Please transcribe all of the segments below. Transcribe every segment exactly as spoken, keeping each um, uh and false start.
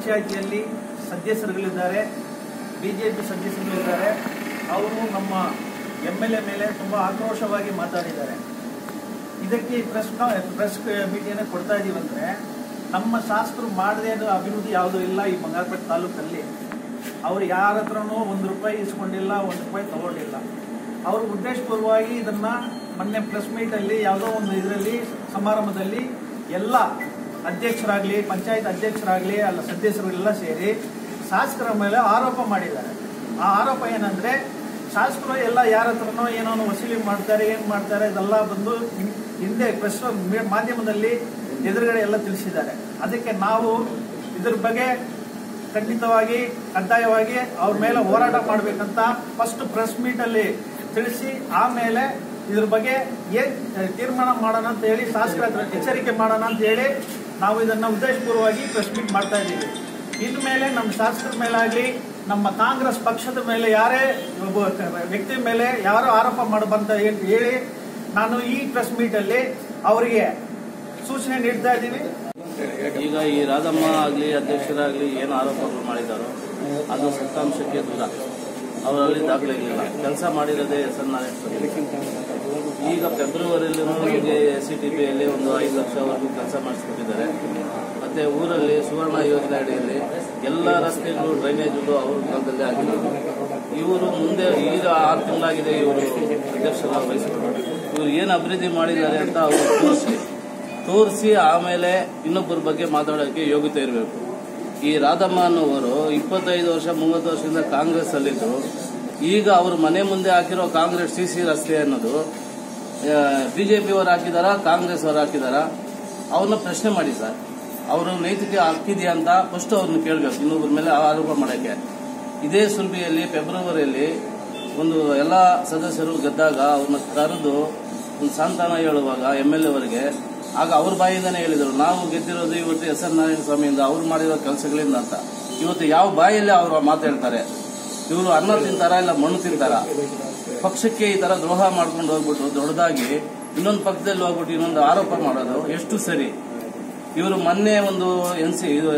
ಪಂಚಾಯಿತಿಯಲ್ಲಿ ಸದಸ್ಯರುಗಳಿದ್ದಾರೆ, ಬಿಜೆಪಿ ಸದಸ್ಯರುಗಳಿದ್ದಾರೆ. ಅವರು ನಮ್ಮ ಎಂ ಎಲ್ ಎ ಮೇಲೆ ತುಂಬ ಆಕ್ರೋಶವಾಗಿ ಮಾತಾಡಿದ್ದಾರೆ. ಇದಕ್ಕೆ ಪ್ರೆಸ್ ಪ್ರೆಸ್ ಮೀಟಿಯನ್ನು ಕೊಡ್ತಾ ಇದೀವಿ ಅಂದರೆ, ನಮ್ಮ ಶಾಸಕರು ಮಾಡದೇ ಅಭಿವೃದ್ಧಿ ಯಾವುದೂ ಇಲ್ಲ ಈ ಬಂಗಾರಪೇಟೆ ತಾಲೂಕಲ್ಲಿ. ಅವರು ಯಾರ ಹತ್ರನೂ ಒಂದು ರೂಪಾಯಿ ಇಸ್ಕೊಂಡಿಲ್ಲ, ಒಂದು ರೂಪಾಯಿ ತಗೊಂಡಿಲ್ಲ. ಅವರು ಉದ್ದೇಶಪೂರ್ವವಾಗಿ ಇದನ್ನ ಮೊನ್ನೆ ಪ್ರೆಸ್ ಮೀಟಲ್ಲಿ ಯಾವುದೋ ಒಂದು ಇದರಲ್ಲಿ ಸಮಾರಂಭದಲ್ಲಿ ಎಲ್ಲ ಅಧ್ಯಕ್ಷರಾಗಲಿ, ಪಂಚಾಯತ್ ಅಧ್ಯಕ್ಷರಾಗಲಿ, ಅಲ್ಲ ಸದಸ್ಯರುಗಳೆಲ್ಲ ಸೇರಿ ಶಾಸಕರ ಮೇಲೆ ಆರೋಪ ಮಾಡಿದ್ದಾರೆ. ಆ ಆರೋಪ ಏನಂದ್ರೆ, ಶಾಸಕರು ಎಲ್ಲ ಯಾರ ಹತ್ರನೋ ಏನೋ ವಸೂಲಿ ಮಾಡ್ತಾರೆ, ಏನು ಮಾಡ್ತಾರೆ, ಇದೆಲ್ಲ ಬಂದು ಹಿಂದೆ ಪ್ರೆಸ್ ಮಾಧ್ಯಮದಲ್ಲಿ ಎದುರುಗಡೆ ಎಲ್ಲ ತಿಳಿಸಿದ್ದಾರೆ. ಅದಕ್ಕೆ ನಾವು ಇದ್ರ ಬಗ್ಗೆ ಖಂಡಿತವಾಗಿ ಕಡ್ಡಾಯವಾಗಿ ಅವ್ರ ಮೇಲೆ ಹೋರಾಟ ಮಾಡಬೇಕಂತ ಫಸ್ಟ್ ಪ್ರೆಸ್ ಮೀಟಲ್ಲಿ ತಿಳಿಸಿ, ಆಮೇಲೆ ಇದ್ರ ಬಗ್ಗೆ ಏನ್ ತೀರ್ಮಾನ ಮಾಡೋಣ ಅಂತ ಹೇಳಿ ಶಾಸಕರ ಹತ್ರ ಎಚ್ಚರಿಕೆ ಮಾಡೋಣ ಅಂತ ಹೇಳಿ ನಾವು ಇದನ್ನ ಉದ್ದೇಶಪೂರ್ವವಾಗಿ ಪ್ರೆಸ್ ಮೀಟ್ ಮಾಡ್ತಾ ಇದ್ದೀವಿ. ಇನ್ನು ಮೇಲೆ ನಮ್ಮ ಶಾಸಕರ ಮೇಲಾಗಲಿ, ನಮ್ಮ ಕಾಂಗ್ರೆಸ್ ಪಕ್ಷದ ಮೇಲೆ ಯಾರೇ ಒಬ್ಬ ವ್ಯಕ್ತಿ ಮೇಲೆ ಯಾರು ಆರೋಪ ಮಾಡಬಂತ ಹೇಳಿ ನಾನು ಈ ಪ್ರೆಸ್ ಮೀಟಲ್ಲಿ ಅವರಿಗೆ ಸೂಚನೆ ನೀಡ್ತಾ ಇದ್ದೀವಿ. ಈಗ ಈ ರಾಧಮ್ಮ ಆಗಲಿ ಅಧ್ಯಕ್ಷರಾಗಲಿ ಏನು ಆರೋಪಗಳು ಮಾಡಿದಾರೋ ಅದು ಸತ್ಯಾಂಶಕ್ಕೆ ದೂರ. ಅವರಲ್ಲಿ ದಾಖಲೆಗಳಿಲ್ಲ. ಕೆಲಸ ಮಾಡಿರೋದೇ ಎಸ್ ಎನ್ ನಾರಾಯಣ. ಈಗ ಫೆಬ್ರವರಿಯಲ್ಲಿ ನಮಗೆ ಸಿ ಟಿ ಪಿಯಲ್ಲಿ ಒಂದು ಐದು ಲಕ್ಷವರೆಗೂ ಕೆಲಸ ಮಾಡಿಸ್ಕೊಟ್ಟಿದ್ದಾರೆ. ಮತ್ತೆ ಊರಲ್ಲಿ ಸುವರ್ಣ ಯೋಜನೆ ಅಡಿಯಲ್ಲಿ ಎಲ್ಲ ರಸ್ತೆಗಳು ಡ್ರೈನೇಜ್ಗಳು ಅವ್ರ ಕಾಲದಲ್ಲಿ ಆಗಿರೋದು. ಇವರು ಮುಂದೆ ಈಗ ಆರು ತಿಂಗಳಾಗಿದೆ ಇವರು ಅಧ್ಯಕ್ಷರ ವಹಿಸಿಕೊಂಡು ಇವರು ಏನು ಅಭಿವೃದ್ಧಿ ಮಾಡಿದ್ದಾರೆ ಅಂತ ಅವರು ತೋರಿಸಿ ತೋರಿಸಿ ಆಮೇಲೆ ಇನ್ನೊಬ್ಬರ ಬಗ್ಗೆ ಮಾತಾಡೋಕ್ಕೆ ಯೋಗ್ಯತೆ ಇರಬೇಕು. ಈ ರಾಧಮ್ಮ ಅನ್ನೋವರು ಇಪ್ಪತ್ತೈದು ವರ್ಷ ಮೂವತ್ತು ವರ್ಷದಿಂದ ಕಾಂಗ್ರೆಸ್ ಅಲ್ಲಿದ್ದು, ಈಗ ಅವರು ಮನೆ ಮುಂದೆ ಹಾಕಿರೋ ಕಾಂಗ್ರೆಸ್ ಸಿ ಸಿ ರಸ್ತೆ ಅನ್ನೋದು ಬಿಜೆಪಿ ಅವರು ಹಾಕಿದಾರ, ಕಾಂಗ್ರೆಸ್ ಅವರು ಹಾಕಿದಾರ? ಅವ್ರನ್ನ ಪ್ರಶ್ನೆ ಮಾಡಿ ಸರ್. ಅವರು ನೈತಿಕ ಹಾಕಿದೆಯಾ ಅಂತ ಫಸ್ಟ್ ಅವ್ರನ್ನ ಕೇಳಬೇಕು, ಇನ್ನೊಬ್ಬರ ಮೇಲೆ ಆರೋಪ ಮಾಡೋಕ್ಕೆ. ಇದೇ ಸುಲ್ಬಿಯಲ್ಲಿ ಫೆಬ್ರವರಿಯಲ್ಲಿ ಒಂದು ಎಲ್ಲ ಸದಸ್ಯರು ಗೆದ್ದಾಗ ಅವ್ರನ್ನ ಕರೆದು ಒಂದು ಸಾಂತ್ವನ ಹೇಳುವಾಗ ಎಂ ಎಲ್ ಎ ಅವರಿಗೆ, ಆಗ ಅವ್ರ ಬಾಯಿಂದನೇ ಹೇಳಿದರು, ನಾವು ಗೆದ್ದಿರೋದು ಇವತ್ತು ಎಸ್ ಎನ್ ನಾರಾಯಣ ಸ್ವಾಮಿಯಿಂದ, ಅವ್ರು ಮಾಡಿರೋ ಕೆಲಸಗಳಿಂದ ಅಂತ. ಇವತ್ತು ಯಾವ ಬಾಯಲ್ಲಿ ಅವರು ಮಾತಾಡ್ತಾರೆ? ಇವರು ಅನ್ನ ತಿಂತಾರ ಇಲ್ಲ ಮಣ್ಣು ತಿಂತಾರ? ಪಕ್ಷಕ್ಕೆ ಈ ತರ ದ್ರೋಹ ಮಾಡ್ಕೊಂಡು ಹೋಗ್ಬಿಟ್ಟು ದೊಡ್ಡದಾಗಿ ಇನ್ನೊಂದು ಪಕ್ಷದಲ್ಲಿ ಹೋಗ್ಬಿಟ್ಟು ಇನ್ನೊಂದು ಆರೋಪ ಮಾಡೋದು ಎಷ್ಟು ಸರಿ? ಇವರು ಮೊನ್ನೆ ಒಂದು ಎನ್ ಸಿ ಇದು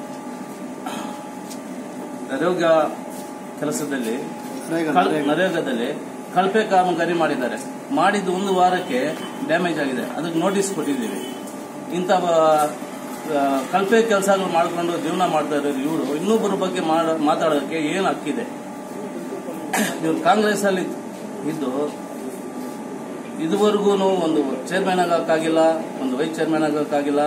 ನರೇಗಾ ಕೆಲಸದಲ್ಲಿ ನರೇಗಾದಲ್ಲಿ ಕಳಪೆ ಕಾಮಗಾರಿ ಮಾಡಿದ್ದಾರೆ. ಮಾಡಿದ್ದು ಒಂದು ವಾರಕ್ಕೆ ಡ್ಯಾಮೇಜ್ ಆಗಿದೆ. ಅದಕ್ಕೆ ನೋಟಿಸ್ ಕೊಟ್ಟಿದ್ದೀವಿ. ಇಂಥ ಕಳಪೆ ಕೆಲಸಗಳು ಮಾಡಿಕೊಂಡು ಜೀವನ ಮಾಡ್ತಾ ಇರೋರು ಇವರು ಇನ್ನೊಬ್ಬರ ಬಗ್ಗೆ ಮಾತಾಡೋದಕ್ಕೆ ಏನು ಹಕ್ಕಿದೆ? ಇವರು ಕಾಂಗ್ರೆಸ್ ಅಲ್ಲಿ ಇದ್ದು ಇದುವರೆಗೂ ಒಂದು ಚೇರ್ಮನ್ ಆಗಕ್ಕಾಗಿಲ್ಲ, ಒಂದು ವೈಸ್ ಚೇರ್ಮನ್ ಆಗಕ್ಕಾಗಿಲ್ಲ.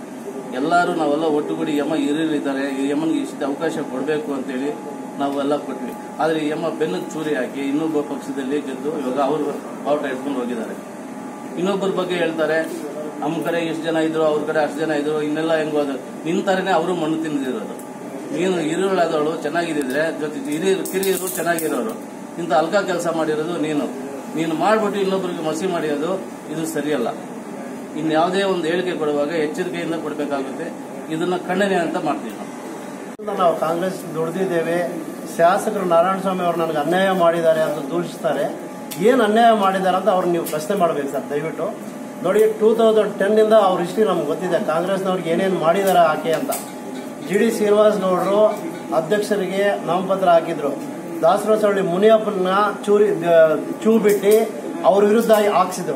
ಎಲ್ಲರೂ ನಾವೆಲ್ಲ ಒಟ್ಟುಗೂಡಿ ಎಮ್ಮ ಹಿರಿಯರಿದ್ದಾರೆ, ಈ ಎಮ್ಮನಿಗೆ ಇಷ್ಟು ಅವಕಾಶ ಕೊಡಬೇಕು ಅಂತೇಳಿ ನಾವೆಲ್ಲ ಕೊಟ್ವಿ. ಆದರೆ ಈ ಎಮ್ಮ ಬೆನ್ನಿಗೆ ಚೂರಿ ಹಾಕಿ ಇನ್ನೊಬ್ಬ ಪಕ್ಷದಲ್ಲಿ ಗೆದ್ದು ಇವಾಗ ಅವರು ಬಾವುಟ ಇಟ್ಕೊಂಡು ಹೋಗಿದ್ದಾರೆ. ಇನ್ನೊಬ್ಬರ ಬಗ್ಗೆ ಹೇಳ್ತಾರೆ, ನಮ್ಮ ಕಡೆ ಎಷ್ಟು ಜನ ಇದ್ರು, ಅವ್ರ ಕಡೆ ಅಷ್ಟು ಜನ ಇದ್ರು, ಇನ್ನೆಲ್ಲ ಹೆಂಗೋದು ನಿಂತಾರೇನೆ ಅವರು ಮಣ್ಣು ತಿಂದಿರೋದು. ನೀನು ಹಿರಿಯಳಾದವಳು ಚೆನ್ನಾಗಿದ್ದಿದ್ರೆ ಜೊತೆ ಹಿರಿಯರು ಕಿರಿಯರು ಚೆನ್ನಾಗಿರೋರು, ಇಂಥ ಅಲ್ಕ ಕೆಲಸ ಮಾಡಿರೋದು ನೀನು ನೀನು ಮಾಡ್ಬಿಟ್ಟು ಇನ್ನೊಬ್ಬರಿಗೆ ಮಸಿ ಮಾಡಿರೋದು ಇದು ಸರಿಯಲ್ಲ. ಇನ್ಯಾವುದೇ ಒಂದು ಹೇಳಿಕೆ ಕೊಡುವಾಗ ಎಚ್ಚರಿಕೆಯಿಂದ ಕೊಡಬೇಕಾಗುತ್ತೆ. ಇದನ್ನ ಖಂಡನೆ ಅಂತ ಮಾಡ್ತೀವಿ ನಾವು. ನಾವು ಕಾಂಗ್ರೆಸ್ ದುಡಿದಿದ್ದೇವೆ. ಶಾಸಕರು ನಾರಾಯಣ ಸ್ವಾಮಿ ಅವರು ನನಗೆ ಅನ್ಯಾಯ ಮಾಡಿದ್ದಾರೆ ಅಂತ ದೂಷಿಸ್ತಾರೆ. ಏನು ಅನ್ಯಾಯ ಮಾಡಿದ್ದಾರೆ ಅಂತ ಅವ್ರು ನೀವು ಪ್ರಶ್ನೆ ಮಾಡಬೇಕು ಸರ್, ದಯವಿಟ್ಟು ನೋಡಿ. ಟೂ ತೌಸಂಡ್ ಟೆನ್ ಇಂದ ಅವ್ರ ಹಿಸ್ಟ್ರಿ ನಮ್ಗೆ ಗೊತ್ತಿದೆ, ಕಾಂಗ್ರೆಸ್ನವ್ರಿಗೆ ಏನೇನು ಮಾಡಿದ್ದಾರೆ ಆಕೆ ಅಂತ. ಜಿ ಡಿ ಶ್ರೀನಿವಾಸ್ ಗೌಡರು ಅಧ್ಯಕ್ಷರಿಗೆ ನಾಮಪತ್ರ ಹಾಕಿದ್ರು. ದಾಸರಸಳ್ಳಿ ಮುನಿಯಪ್ಪನ ಚೂರಿ ಚೂ ಬಿಟ್ಟು ಅವ್ರ ವಿರುದ್ಧ ಹಾಕ್ಸಿದ್ರು.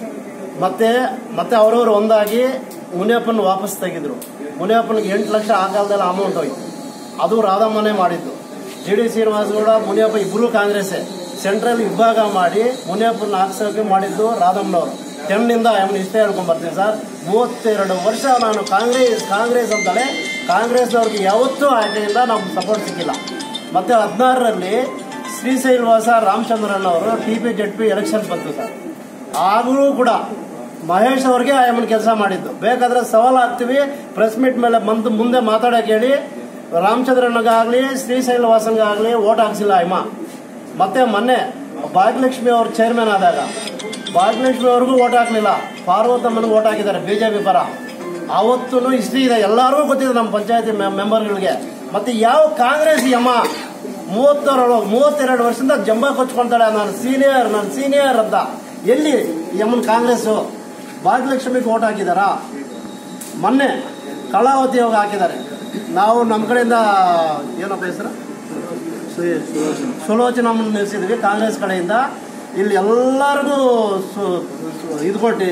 ಮತ್ತೆ ಮತ್ತೆ ಅವರವರು ಒಂದಾಗಿ ಮುನಿಯಪ್ಪನ ವಾಪಸ್ ತೆಗೆದ್ರು. ಮುನಿಯಪ್ಪನಿಗೆ ಎಂಟು ಲಕ್ಷ ಆ ಕಾಲದಲ್ಲಿ ಅಮೌಂಟ್ ಹೋಯ್ತು. ಅದು ರಾಧಮ್ಮನೇ ಮಾಡಿದ್ದು. ಜಿ ಡಿ ಶ್ರೀನಿವಾಸಗೌಡ ಮುನಿಯಪ್ಪ ಇಬ್ಬರು ಕಾಂಗ್ರೆಸ್ಸೇ. ಸೆಂಟ್ರಲ್ ವಿಭಾಗ ಮಾಡಿ ಮುನಿಯಪ್ಪನ ಹಾಕ್ಸೋಕೆ ಮಾಡಿದ್ದು ರಾಧಮ್ಮನವರು. ಟೆನ್ನಿಂದ ಅವನು ಇಷ್ಟೇ ಹೇಳ್ಕೊಂಡ್ ಬರ್ತೀನಿ ಸರ್. ಮೂವತ್ತೆರಡು ವರ್ಷ ನಾನು ಕಾಂಗ್ರೆಸ್ ಕಾಂಗ್ರೆಸ್ ಅಂತಲೇ ಕಾಂಗ್ರೆಸ್ನವ್ರಿಗೆ ಯಾವತ್ತೂ ಆಯ್ಕೆಯಿಂದ ನಮ್ಗೆ ಸಪೋರ್ಟ್ ಸಿಕ್ಕಿಲ್ಲ. ಮತ್ತೆ ಹದಿನಾರರಲ್ಲಿ ಶ್ರೀಶೈಲವಾಸ ರಾಮಚಂದ್ರನ್ ಅವರು T P Z P election ಬಂತು ಸರ್. ಆಗಲೂ ಕೂಡ ಮಹೇಶ್ ಅವ್ರಿಗೆ ಆಯಮ್ಮನ ಕೆಲಸ ಮಾಡಿದ್ದು. ಬೇಕಾದ್ರೆ ಸವಾಲು ಹಾಕ್ತಿವಿ, ಪ್ರೆಸ್ ಮೀಟ್ ಮೇಲೆ ಬಂದು ಮುಂದೆ ಮಾತಾಡೋಕೆ ಹೇಳಿ. ರಾಮಚಂದ್ರನ್ಗಾಗಲಿ ಶ್ರೀಶೈಲವಾಸನ್ಗಾಗಲಿ ಓಟ್ ಹಾಕ್ಸಿಲ್ಲ ಆಯಮ್ಮ. ಮತ್ತೆ ಮೊನ್ನೆ ಭಾಗ್ಯಲಕ್ಷ್ಮಿ ಅವ್ರ ಚೇರ್ಮನ್ ಆದಾಗ ಭಾಗ್ಯಲಕ್ಷ್ಮಿ ಅವ್ರಿಗೂ ಓಟ್ ಹಾಕ್ಲಿಲ್ಲ, ಪಾರ್ವತಮ್ಮನಿಗೆ ಓಟ್ ಹಾಕಿದ್ದಾರೆ ಬಿಜೆಪಿ ಪರ. ಅವತ್ತೂ ಹಿಸ್ಟ್ರಿ ಇದೆ, ಎಲ್ಲರಿಗೂ ಗೊತ್ತಿದೆ ನಮ್ಮ ಪಂಚಾಯತಿ ಮೆಂಬರ್ಗಳಿಗೆ. ಮತ್ತೆ ಯಾವ ಕಾಂಗ್ರೆಸ್ ಯಮ್ಮ ಮೂವತ್ತೆರಡು ಮೂವತ್ತೆರಡು ವರ್ಷದಿಂದ ಜಂಬ ಕೊಚ್ಕೊಂತಾಳೆ, ನಾನು ಸೀನಿಯರ್ ನಾನು ಸೀನಿಯರ್ ಅಂತ. ಎಲ್ಲಿ ಯಮ್ಮನ ಕಾಂಗ್ರೆಸ್? ಭಾಗ್ಯಲಕ್ಷ್ಮಿಗೆ ಓಟ್ ಹಾಕಿದಾರಾ? ಮೊನ್ನೆ ಕಳಾವತಿ ಹೋಗಿ ಹಾಕಿದ್ದಾರೆ. ನಾವು ನಮ್ಮ ಕಡೆಯಿಂದ ಏನಪ್ಪ ಹೆಸರು ಸುಲೋಚನಮ್ಮನ್ನು ನಿಲ್ಲಿಸಿದ್ವಿ ಕಾಂಗ್ರೆಸ್ ಕಡೆಯಿಂದ. ಇಲ್ಲಿ ಎಲ್ಲರಿಗೂ ಸು ಇದು ಕೊಟ್ಟು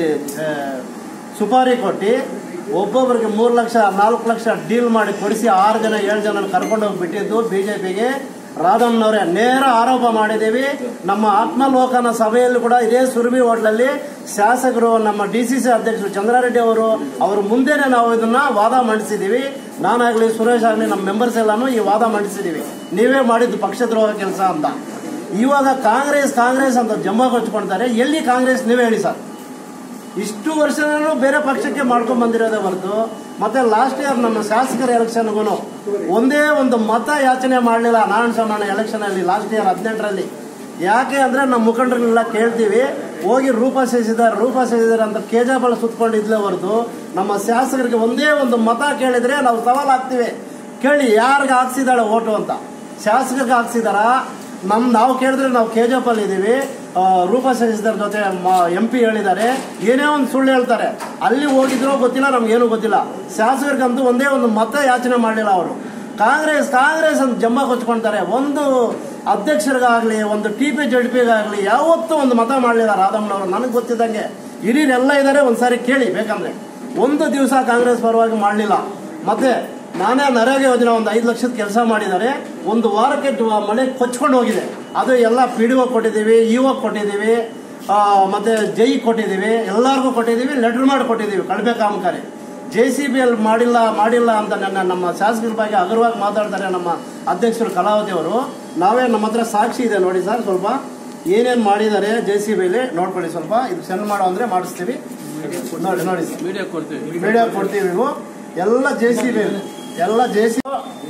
ಸುಪಾರಿ ಕೊಟ್ಟು ಒಬ್ಬೊಬ್ಬರಿಗೆ ಮೂರು ಲಕ್ಷ ನಾಲ್ಕು ಲಕ್ಷ ಡೀಲ್ ಮಾಡಿ ಕೊಡಿಸಿ ಆರು ಜನ ಏಳು ಜನ ಕರ್ಕೊಂಡು ಹೋಗಿ ಬಿಟ್ಟಿದ್ದು ಬಿ ಜೆ ಪಿಗೆ ರಾಧಮ್ಮನವರೇ ನೇರ ಆರೋಪ ಮಾಡಿದ್ದೀವಿ. ನಮ್ಮ ಆತ್ಮಲೋಕನ ಸಭೆಯಲ್ಲಿ ಕೂಡ ಇದೇ ಸುರಭಿ ಹೋಟ್ಲಲ್ಲಿ ಶಾಸಕರು ನಮ್ಮ ಡಿ ಸಿ ಸಿ ಅಧ್ಯಕ್ಷರು ಚಂದ್ರಾರೆಡ್ಡಿ ಅವರು ಅವ್ರ ಮುಂದೆನೆ ನಾವು ಇದನ್ನ ವಾದ ಮಂಡಿಸಿದ್ದೀವಿ. ನಾನಾಗ್ಲಿ ಸುರೇಶ್ ಆಗಲಿ ನಮ್ಮ ಮೆಂಬರ್ಸ್ ಎಲ್ಲಾನು ಈ ವಾದ ಮಂಡಿಸಿದ್ದೀವಿ. ನೀವೇ ಮಾಡಿದ್ದು ಪಕ್ಷದ್ರೋಹ ಕೆಲಸ ಅಂತ. ಇವಾಗ ಕಾಂಗ್ರೆಸ್ ಕಾಂಗ್ರೆಸ್ ಅಂತ ಜಂಬ ಕೊಚ್ಕೊಳ್ತಾರೆ. ಎಲ್ಲಿ ಕಾಂಗ್ರೆಸ್ ನೀವೇ ಹೇಳಿ ಸರ್. ಇಷ್ಟು ವರ್ಷನೂ ಬೇರೆ ಪಕ್ಷಕ್ಕೆ ಮಾಡ್ಕೊಂಡ್ ಬಂದಿರೋದೇ ಹೊರತು ಮತ್ತೆ ಲಾಸ್ಟ್ ಇಯರ್ ನಮ್ಮ ಶಾಸಕರ ಎಲೆಕ್ಷನ್ಗೂ ಒಂದೇ ಒಂದು ಮತ ಯಾಚನೆ ಮಾಡಲಿಲ್ಲ ನಾರಾಯಣ ಸ್ವಾಮಿ ಎಲೆಕ್ಷನ್ ಅಲ್ಲಿ ಲಾಸ್ಟ್ ಇಯರ್ ಹದಿನೆಂಟರಲ್ಲಿ. ಯಾಕೆ ಅಂದ್ರೆ ನಮ್ಮ ಮುಖಂಡರನ್ನೆಲ್ಲ ಕೇಳ್ತೀವಿ, ಹೋಗಿ ರೂಪ ಸೇರಿಸಿದ್ದಾರೆ ರೂಪ ಸೇರಿಸಿದ್ದಾರೆ ಅಂತ ಕೇಜಾಬಳ ಸುತ್ಕೊಂಡಿದ್ಲೇ ಹೊರತು ನಮ್ಮ ಶಾಸಕರಿಗೆ ಒಂದೇ ಒಂದು ಮತ ಕೇಳಿದ್ರೆ ನಾವು ಸವಾಲ್ ಹಾಕ್ತಿವಿ. ಕೇಳಿ ಯಾರಿಗೆ ಹಾಕ್ಸಿದಾಳೆ ಓಟು ಅಂತ. ಶಾಸಕರಿಗೆ ಹಾಕ್ಸಿದಾರ? ನಮ್ ನಾವು ಕೇಳಿದ್ರೆ ನಾವು ಕೆಜೆಪಲ್ಲಿ ಇದೀವಿ. ರೂಪ ಸೇರಿಸಿದಾರ ಜೊತೆ ಎಂ ಪಿ ಹೇಳಿದ್ದಾರೆ, ಏನೇ ಒಂದು ಸುಳ್ಳು ಹೇಳ್ತಾರೆ. ಅಲ್ಲಿ ಹೋಗಿದ್ರೋ ಗೊತ್ತಿಲ್ಲ, ನಮ್ಗೇನು ಗೊತ್ತಿಲ್ಲ. ಶಾಸಕರಿಗಂತೂ ಒಂದೇ ಒಂದು ಮತ ಯಾಚನೆ ಮಾಡಲಿಲ್ಲ ಅವರು. ಕಾಂಗ್ರೆಸ್ ಕಾಂಗ್ರೆಸ್ ಅಂತ ಜಂಬ ಕೊಚ್ಕೊಳ್ತಾರೆ. ಒಂದು ಅಧ್ಯಕ್ಷರಿಗಾಗ್ಲಿ ಒಂದು ಟಿ ಪಿ ಜಡ್ ಪಿಗಾಗ್ಲಿ ಯಾವತ್ತೂ ಒಂದು ಮತ ಮಾಡಲಿಲ್ಲ ರಾಧಮ್ಮನವರು. ನನಗೆ ಗೊತ್ತಿದ್ದಂಗೆ ಹಿರಿಯರೆಲ್ಲ ಇದ್ದಾರೆ, ಒಂದ್ಸಾರಿ ಕೇಳಿ ಬೇಕಂದ್ರೆ. ಒಂದು ದಿವಸ ಕಾಂಗ್ರೆಸ್ ಪರವಾಗಿ ಮಾಡಲಿಲ್ಲ. ಮತ್ತೆ ನಾನೇ ನರೇಗಾ ಯೋಜನೆ ಒಂದು ಐದು ಲಕ್ಷದ ಕೆಲಸ ಮಾಡಿದ್ದಾರೆ. ಒಂದು ವಾರಕ್ಕೆ ಮಳೆ ಕೊಚ್ಕೊಂಡು ಹೋಗಿದೆ. ಅದು ಎಲ್ಲ ಪಿ ಡಿ ಒ ಕೊಟ್ಟಿದ್ದೀವಿ, ಇ ಒ ಕೊಟ್ಟಿದ್ದೀವಿ, ಮತ್ತೆ ಜೈ ಕೊಟ್ಟಿದ್ದೀವಿ, ಎಲ್ಲರಿಗೂ ಕೊಟ್ಟಿದ್ದೀವಿ, ಲೆಟರ್ ಮಾಡಿ ಕೊಟ್ಟಿದ್ದೀವಿ. ಕಳಪೆ ಕಾಮಗಾರಿ ಜೆ ಸಿ ಬಿ ಎಲ್ ಮಾಡಿಲ್ಲ ಮಾಡಿಲ್ಲ ಅಂತ ನನ್ನ ನಮ್ಮ ಶಾಸಕರ ಬಗ್ಗೆ ಹಗುರವಾಗಿ ಮಾತಾಡ್ತಾರೆ ನಮ್ಮ ಅಧ್ಯಕ್ಷರು ಕಲಾವತಿ ಅವರು. ನಾವೇ ನಮ್ಮ ಹತ್ರ ಸಾಕ್ಷಿ ಇದೆ ನೋಡಿ ಸರ್. ಸ್ವಲ್ಪ ಏನೇನು ಮಾಡಿದ್ದಾರೆ ಜೆ ಸಿ ಬಿ ಅಲ್ಲಿ ನೋಡ್ಕೊಳ್ಳಿ. ಸ್ವಲ್ಪ ಇದು ಸೆಂಡ್ ಮಾಡೋ ಅಂದ್ರೆ ಮಾಡಿಸ್ತೀವಿ. ನೋಡಿ ನೋಡಿ ಮೀಡಿಯಾ ಕೊಡ್ತೀವಿ ಮೀಡಿಯಾ ಕೊಡ್ತೀವಿ ನೀವು ಎಲ್ಲ ಜೆ ಸಿ ಬಿ ಎಲ್ಲ ಜೆ ಸಿ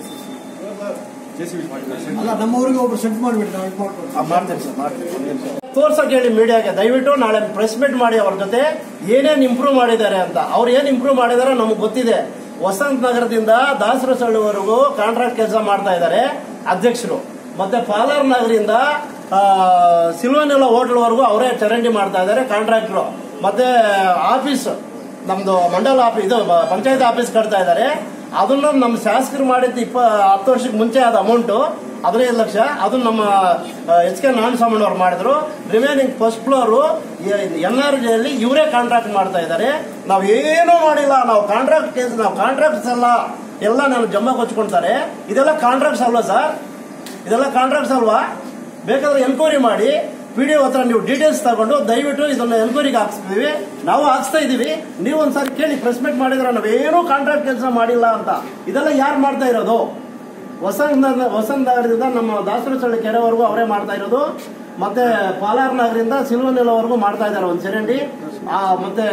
ಅಲ್ಲ ನಮ್ಮವರಿಗೆ ಒಬ್ರು ಸೆಟ್ ಮಾಡಿಬಿಟ್ಟು ಮಾಡ್ತೀವಿ ಸರ್ ಮಾಡ್ತೀವಿ. ತೋರ್ಸಕ್ ಹೇಳಿ ಮೀಡಿಯಾಗೆ ದಯವಿಟ್ಟು. ನಾಳೆ ಪ್ರೆಸ್ ಮೀಟ್ ಮಾಡಿ ಅವ್ರ ಜೊತೆ ಏನೇನು ಇಂಪ್ರೂವ್ ಮಾಡಿದ್ದಾರೆ ಅಂತ. ಅವ್ರು ಏನ್ ಇಂಪ್ರೂವ್ ಮಾಡಿದಾರೆ ನಮಗೆ ಗೊತ್ತಿದೆ. ವಸಂತ ನಗರದಿಂದ ದಾಸರಸಳ್ಳಿವರೆಗೂ ಕಾಂಟ್ರಾಕ್ಟ್ ಕೆಲಸ ಮಾಡ್ತಾ ಇದ್ದಾರೆ ಅಧ್ಯಕ್ಷರು. ಮತ್ತೆ ಪಾಲಾರ್ ನಗರಿಂದ ಸಿಲ್ವನೆಲ್ಲ ಹೋಟೆಲ್ವರೆಗೂ ಅವರೇ ಚರಂಡಿ ಮಾಡ್ತಾ ಇದ್ದಾರೆ ಕಾಂಟ್ರಾಕ್ಟರು. ಮತ್ತೆ ಆಫೀಸ್ ನಮ್ದು ಮಂಡಲ ಆಫೀಸ್ ಇದು ಪಂಚಾಯತ್ ಆಫೀಸ್ ಕಟ್ತಾ ಇದ್ದಾರೆ. ಅದನ್ನ ನಮ್ಮ ಶಾಸಕರು ಮಾಡಿದ್ದು ಇಪ್ಪ ಹತ್ತು ವರ್ಷಕ್ಕೆ ಮುಂಚೆ ಆದ ಅಮೌಂಟು ಹದಿನೈದು ಲಕ್ಷ ಅದನ್ನ ನಮ್ಮ ಎಚ್ ಕೆ ನಾರಾಯಣಸ್ವಾಮಿ ಅವರು ಮಾಡಿದ್ರು. Remaining first floor N R G ಅಲ್ಲಿ ಇವರೇ ಕಾಂಟ್ರಾಕ್ಟ್ ಮಾಡ್ತಾ ಇದ್ದಾರೆ. ನಾವು ಏನೂ ಮಾಡಿಲ್ಲ. ನಾವು ಕಾಂಟ್ರಾಕ್ಟ್ ಕೇಸ್ ನಾವು ಕಾಂಟ್ರಾಕ್ಟ್ಸ್ ಎಲ್ಲ ಎಲ್ಲ ನಾನು ಜಂಬ ಕೊಚ್ಕೊಳ್ತಾರೆ. ಇದೆಲ್ಲ ಕಾಂಟ್ರಾಕ್ಟ್ಸ್ ಅಲ್ವಾ ಸರ್? ಇದೆಲ್ಲ ಕಾಂಟ್ರಾಕ್ಟ್ಸ್ ಅಲ್ವಾ? ಬೇಕಾದ್ರೆ ಎನ್ಕ್ವೈರಿ ಮಾಡಿ ಪಿ ಡಿ ಒ ಹತ್ರ ನೀವು ಡೀಟೇಲ್ಸ್ ತಗೊಂಡು ದಯವಿಟ್ಟು ಇದನ್ನ ಎನ್ಕ್ವೈರಿಗೆ ಹಾಕ್ಸ್ತೀವಿ. ನಾವು ಹಾಕ್ಸ್ತಾ ಇದೀವಿ. ನೀವು ಒಂದ್ಸಾರಿ ಕೇಳಿ ಪ್ರೆಸ್ ಮೀಟ್ ಮಾಡಿದ್ರೆ ನಾವೇನೂ ಕಾಂಟ್ರಾಕ್ಟ್ ಕೆಲಸ ಮಾಡಿಲ್ಲ ಅಂತ. ಇದೆಲ್ಲ ಯಾರು ಮಾಡ್ತಾ ಇರೋದು? ವಸಂತ ವಸಂತ ನಗರದಿಂದ ನಮ್ಮ ದಾಸರಸಳ್ಳಿ ಕೆರೆವರೆಗೂ ಅವರೇ ಮಾಡ್ತಾ ಇರೋದು. ಮತ್ತೆ ಪಾಲಾರ್ ನಗರದಿಂದ ಸಿಲ್ವನೆಲ್ಲವರೆಗೂ ಮಾಡ್ತಾ ಇದ್ದಾರೆ ಒಂದು ಚರಂಡಿ. ಮತ್ತೆ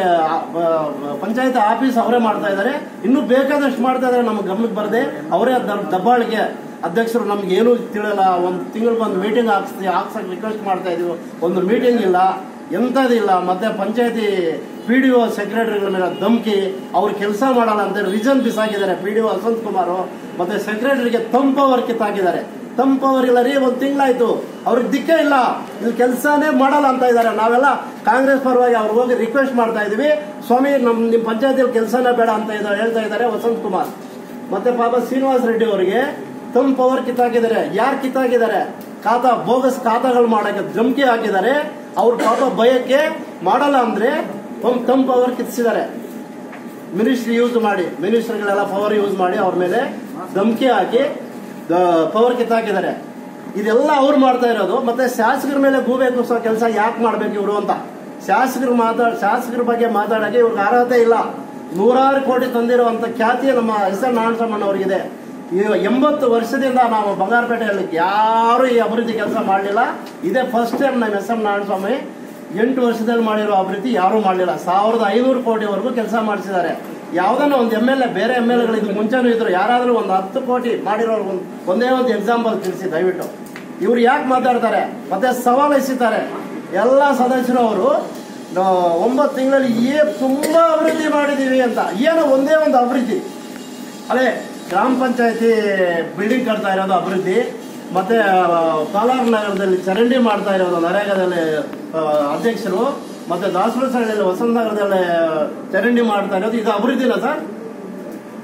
ಪಂಚಾಯತ್ ಆಫೀಸ್ ಅವರೇ ಮಾಡ್ತಾ ಇದ್ದಾರೆ. ಇನ್ನೂ ಬೇಕಾದಷ್ಟು ಮಾಡ್ತಾ ಇದ್ದಾರೆ. ನಮ್ಗೆ ಗಮನಕ್ಕೆ ಬರದೆ ಅವರೇ ದಬ್ಬಾಳಿಕೆ ಅಧ್ಯಕ್ಷರು. ನಮ್ಗೆ ಏನೂ ತಿಳಿಯಲ್ಲ. ಒಂದು ತಿಂಗಳಿಗೆ ಒಂದು ಮೀಟಿಂಗ್ ಹಾಕ್ಸ್ತೀವಿ ಹಾಕ್ಸಕ್ ರಿಕ್ವೆಸ್ಟ್ ಮಾಡ್ತಾ ಇದೀವಿ. ಒಂದು ಮೀಟಿಂಗ್ ಇಲ್ಲ, ಎಂಥದಿಲ್ಲ. ಮತ್ತೆ ಪಂಚಾಯತಿ ಪಿ ಡಿ ಒ ಸೆಕ್ರೆಟರಿಗಳ ಮೇಲೆ ಧಮಕಿ, ಅವ್ರು ಕೆಲಸ ಮಾಡಲ್ಲ ಅಂತ ರೀಸನ್ ಬಿಸಾಕಿದ್ದಾರೆ P D O Vasanth Kumar. ಮತ್ತೆ ಸೆಕ್ರೆಟರಿಗೆ ತಮ್ ಪವರ್ ಕಿತ್ತಾಕಿದ್ದಾರೆ. ತಮ್ ಪವರ್ ಇಲ್ಲ ರೀ, ಒಂದು ತಿಂಗಳಾಯ್ತು ಅವ್ರಿಗೆ ದಿಕ್ಕೇ ಇಲ್ಲ, ಇಲ್ಲಿ ಕೆಲಸನೇ ಮಾಡಲ್ಲ ಅಂತ ಇದ್ದಾರೆ. ನಾವೆಲ್ಲ ಕಾಂಗ್ರೆಸ್ ಪರವಾಗಿ ಅವ್ರಿಗೆ ಹೋಗಿ ರಿಕ್ವೆಸ್ಟ್ ಮಾಡ್ತಾ ಇದೀವಿ. ಸ್ವಾಮಿ ನಮ್ ನಿಮ್ ಪಂಚಾಯತಿಯಲ್ಲಿ ಕೆಲಸನೇ ಬೇಡ ಅಂತ ಹೇಳ್ತಾ ಇದ್ದಾರೆ ವಸಂತ್ ಕುಮಾರ್. ಮತ್ತೆ ಪಾಪ ಶ್ರೀನಿವಾಸ ರೆಡ್ಡಿ ಅವರಿಗೆ ತಮ್ಮ ಪವರ್ ಕಿತ್ತಾಕಿದ್ದಾರೆ. ಯಾರು ಕಿತ್ತಾಕಿದ್ದಾರೆ? ಖಾತಾ ಬೋಗಸ್ ಖಾತಾಗಳು ಮಾಡಕ್ಕೆ ಧಮಕಿ ಹಾಕಿದ್ದಾರೆ. ಅವ್ರ ಪಾಪ ಭಯಕ್ಕೆ ಮಾಡಲ್ಲ ಅಂದ್ರೆ ತಮ್ಮ ಪವರ್ ಕಿತ್ತಿಸಿದ್ದಾರೆ. ಮಿನಿಸ್ಟ್ರಿ ಯೂಸ್ ಮಾಡಿ ಮಿನಿಸ್ಟರ್ಗಳೆಲ್ಲ ಪವರ್ ಯೂಸ್ ಮಾಡಿ ಅವ್ರ ಮೇಲೆ ಧಮಕಿ ಹಾಕಿ ಪವರ್ ಕಿತ್ತಾಕಿದ್ದಾರೆ. ಇದೆಲ್ಲ ಅವ್ರು ಮಾಡ್ತಾ ಇರೋದು. ಮತ್ತೆ ಶಾಸಕರ ಮೇಲೆ ಗೂಬೆ ಕೂರಿಸೋ ಕೆಲಸ ಯಾಕೆ ಮಾಡ್ಬೇಕು ಇವರು ಅಂತ ಶಾಸಕರು ಮಾತಾಡ ಶಾಸಕರ ಬಗ್ಗೆ ಮಾತಾಡಕ್ಕೆ ಇವ್ರಿಗೆ ಅರ್ಹತೆ ಇಲ್ಲ. ನೂರಾರು ಕೋಟಿ ತಂದಿರುವಂತ ಖ್ಯಾತಿ ನಮ್ಮ ಎಸ್ ಎನ್ ನಾರಾಯಣಸ್ವಾಮಿ ಅವರಿಗಿದೆ. ಎಂಬತ್ತು ವರ್ಷದಿಂದ ನಾವು ಬಂಗಾರಪೇಟೆಯಲ್ಲಿ ಯಾರು ಈ ಅಭಿವೃದ್ಧಿ ಕೆಲಸ ಮಾಡಲಿಲ್ಲ. ಇದೇ ಫಸ್ಟ್ ಟೈಮ್ ನಮ್ಮ ಎಸ್ ಎಂ ನಾರಾಯಣಸ್ವಾಮಿ ಎಂಟು ವರ್ಷದಲ್ಲಿ ಮಾಡಿರೋ ಅಭಿವೃದ್ಧಿ ಯಾರೂ ಮಾಡಲಿಲ್ಲ. ಸಾವಿರದ ಐನೂರು ಕೋಟಿವರೆಗೂ ಕೆಲಸ ಮಾಡಿಸಿದ್ದಾರೆ. ಯಾವ್ದನ್ನ ಒಂದು ಎಮ್ ಎಲ್ ಎ ಬೇರೆ ಎಮ್ ಎಲ್ ಎಗಳು ಇದು ಮುಂಚೆನೂ ಇದ್ರು ಯಾರಾದ್ರೂ ಒಂದು ಹತ್ತು ಕೋಟಿ ಮಾಡಿರೋರು ಒಂದೇ ಒಂದು ಎಕ್ಸಾಂಪಲ್ ತಿಳಿಸಿ ದಯವಿಟ್ಟು. ಇವ್ರು ಯಾಕೆ ಮಾತಾಡ್ತಾರೆ? ಮತ್ತೆ ಸವಾಲು ಎಸಿತಾರೆ ಎಲ್ಲ ಸದಸ್ಯರು. ಅವರು ಒಂಬತ್ತು ತಿಂಗಳಲ್ಲಿ ಏ ತುಂಬಾ ಅಭಿವೃದ್ಧಿ ಮಾಡಿದೀವಿ ಅಂತ. ಏನೋ ಒಂದೇ ಒಂದು ಅಭಿವೃದ್ಧಿ ಅದೇ ಗ್ರಾಮ ಪಂಚಾಯತಿ ಬಿಲ್ಡಿಂಗ್ ಕಟ್ತಾ ಇರೋದು ಅಭಿವೃದ್ಧಿ. ಮತ್ತೆ ಪಾಲಾರ್ ನಗರದಲ್ಲಿ ಚರಂಡಿ ಮಾಡ್ತಾ ಇರೋದು ನರೇಗಾದಲ್ಲಿ ಅಧ್ಯಕ್ಷರು. ಮತ್ತೆ ದಾಸರಸಳ್ಳಿಯಲ್ಲಿ ವಸಂತ ನಗರದಲ್ಲಿ ಚರಂಡಿ ಮಾಡ್ತಾ ಇರೋದು ಇದು ಅಭಿವೃದ್ಧಿನ ಸರ್?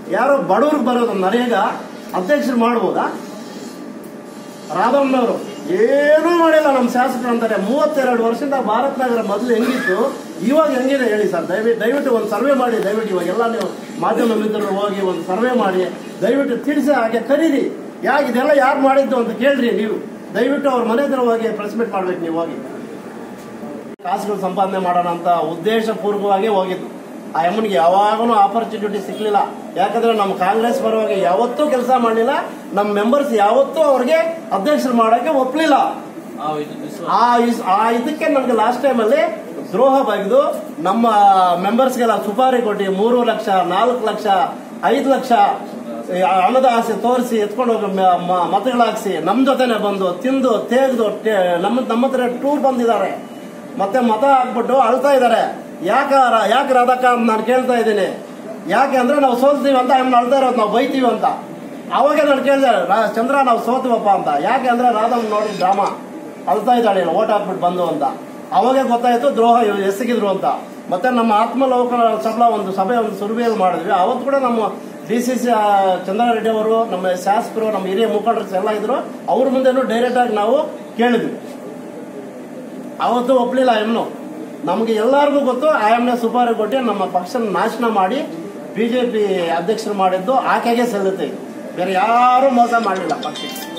ಯಾರೋ ಬಡವ್ರಿಗೆ ಬರೋದು ನರೇಗ ಅಧ್ಯಕ್ಷರು ಮಾಡ್ಬೋದಾ? ರಾಧಮ್ಮನವರು ಏನೂ ಮಾಡಿಲ್ಲ ನಮ್ಮ ಶಾಸಕರು ಅಂತಾರೆ. ಮೂವತ್ತೆರಡು ವರ್ಷದಿಂದ ಭಾರತ್ ನಗರ ಮೊದಲು ಹೆಂಗಿತ್ತು ಇವಾಗ ಹೆಂಗಿದೆ ಹೇಳಿ ಸರ್. ದಯವಿಟ್ಟು ದಯವಿಟ್ಟು ಒಂದು ಸರ್ವೆ ಮಾಡಿ. ದಯವಿಟ್ಟು ಇವಾಗೆಲ್ಲ ನೀವು ಮಾಧ್ಯಮ ಮಿತ್ರರು ಹೋಗಿ ಒಂದು ಸರ್ವೆ ಮಾಡಿ ದಯವಿಟ್ಟು ತಿಳಿಸಿ, ಹಾಗೆ ಕರೀರಿ. ಯಾಕೆ ಇದೆಲ್ಲ ಯಾರು ಮಾಡಿದ್ದು ಅಂತ ಕೇಳ್ರಿ ನೀವು. ದಯವಿಟ್ಟು ಅವ್ರ ಮನೆ ಹತ್ರ ಹೋಗಿ ಪ್ರೆಸ್ ಮೀಟ್ ಮಾಡ್ಬೇಕು. ನೀವು ಹೋಗಿ ಕಾಸುಗಳು ಸಂಪಾದನೆ ಮಾಡೋಣ ಅಂತ ಉದ್ದೇಶ ಪೂರ್ವಕವಾಗಿ ಹೋಗಿದ್ದು. ಆ ಅಮ್ಮನಿಗೆ ಯಾವಾಗಲೂ ಆಪರ್ಚುನಿಟಿ ಸಿಗ್ಲಿಲ್ಲ. ಯಾಕಂದ್ರೆ ನಮ್ಮ ಕಾಂಗ್ರೆಸ್ ಪರವಾಗಿ ಯಾವತ್ತೂ ಕೆಲಸ ಮಾಡಲಿಲ್ಲ. ನಮ್ಮ ಮೆಂಬರ್ಸ್ ಯಾವತ್ತೂ ಅವ್ರಿಗೆ ಅಧ್ಯಕ್ಷರು ಮಾಡಕ್ಕೆ ಒಪ್ಪಲಿಲ್ಲ. ಆ ಇದಕ್ಕೆ ನನಗೆ ಲಾಸ್ಟ್ ಟೈಮ್ ಅಲ್ಲಿ ದ್ರೋಹ ಬಗೆದು ನಮ್ಮ ಮೆಂಬರ್ಸ್ಗೆಲ್ಲ ಸುಪಾರಿ ಕೊಟ್ಟು ಮೂರು ಲಕ್ಷ ನಾಲ್ಕು ಲಕ್ಷ ಐದು ಲಕ್ಷ ಹಣದ ಆಸೆ ತೋರಿಸಿ ಎತ್ಕೊಂಡು ಹೋಗಿ ಮತಗಳಾಗಿಸಿ ನಮ್ಮ ಜೊತೆನೆ ಬಂದು ತಿಂದು ತೇಗ್ದು ನಮ್ಮ ನಮ್ಮ ಹತ್ರ ಟೂರ್ ಬಂದಿದ್ದಾರೆ. ಮತ್ತೆ ಮತ ಹಾಕ್ಬಿಟ್ಟು ಅಳ್ತಾ ಇದ್ದಾರೆ. ಯಾಕ ಯಾಕೆ ರಾಧಕ್ಕ ಅಂತ ನಾನು ಕೇಳ್ತಾ ಇದ್ದೀನಿ. ಯಾಕೆ ಅಂದ್ರೆ ನಾವು ಸೋಲ್ತೀವಿ ಅಂತ ಆಮೇಲೆ ಅಳ್ತಾ ಇರೋದು, ನಾವು ಬೈತೀವಿ ಅಂತ. ಅವಾಗ ನಾನು ಕೇಳಿದೆ, ಚಂದ್ರ ನಾವು ಸೋತೀವಪ್ಪ ಅಂತ. ಯಾಕೆ ಅಂದ್ರೆ ರಾಧಮ್ಮ ನೋಡಿ ಡ್ರಾಮಾ ಅಳ್ತಾ ಇದ್ದಾಳೆ ಓಟ್ ಹಾಕ್ಬಿಟ್ಟು ಬಂದು ಅಂತ. ಅವಾಗೇ ಗೊತ್ತಾಯ್ತು ದ್ರೋಹ ಎಸಗಿದ್ರು ಅಂತ. ಮತ್ತೆ ನಮ್ಮ ಆತ್ಮಲೋಕ ಸಭಾ ಒಂದು ಸಭೆ ಒಂದು ಸುರುವಿಯಲ್ಲಿ ಮಾಡಿದ್ವಿ. ಅವತ್ತು ಕೂಡ ನಮ್ಮ ಡಿ ಸಿ ಸಿ ಚಂದ್ರಾರೆಡ್ಡಿ ಅವರು, ನಮ್ಮ ಶಾಸಕರು, ನಮ್ಮ ಹಿರಿಯ ಮುಖಂಡರು ಎಲ್ಲ ಇದ್ರು. ಅವ್ರ ಮುಂದೆನೂ ಡೈರೆಕ್ಟ್ ಆಗಿ ನಾವು ಕೇಳಿದ್ವಿ. ಅವತ್ತು ಒಪ್ಪಲಿಲ್ಲ ಎಮ್ನು. ನಮ್ಗೆ ಎಲ್ಲರಿಗೂ ಗೊತ್ತು ಆ ಎಮ್ನೆ ಸುಪಾರಿ ಕೊಟ್ಟು ನಮ್ಮ ಪಕ್ಷನ ನಾಶನ ಮಾಡಿ ಬಿಜೆಪಿ ಅಧ್ಯಕ್ಷರು ಮಾಡಿದ್ದು ಆಕೆಗೆ ಸಲ್ಲುತ್ತೆ. ಬೇರೆ ಯಾರು ಮೋಸ ಮಾಡಲಿಲ್ಲ ಪಕ್ಷಕ್ಕೆ.